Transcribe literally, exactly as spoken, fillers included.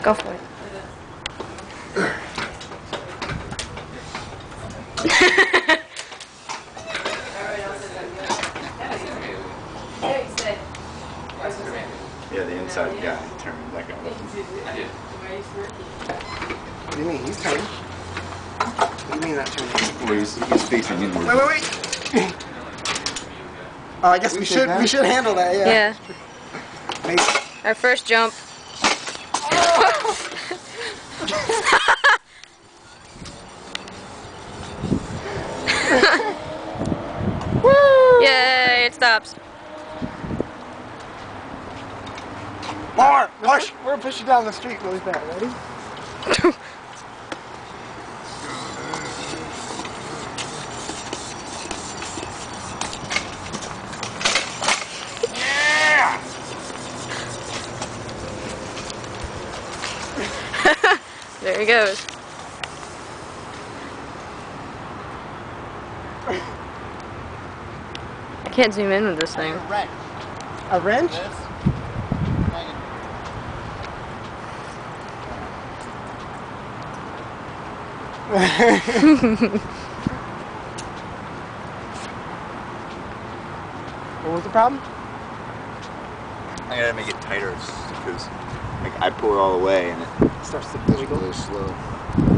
Go for it. Yeah, the inside guy turned like a... What do you mean? He's turning. What do you mean not turning? Well, he's, he's facing inward. Wait, wait, wait! Oh, I guess we, we should we should handle that, yeah. Yeah. Maybe. Our first jump. Woo! Yay, it stops. More! Push! We're gonna push you down the street really fast. Ready? Yeah! There he goes. I can't zoom in with this thing. A wrench? A wrench? What was the problem? I gotta make it tighter because like I pull it all the way and it Starts to goes really slow.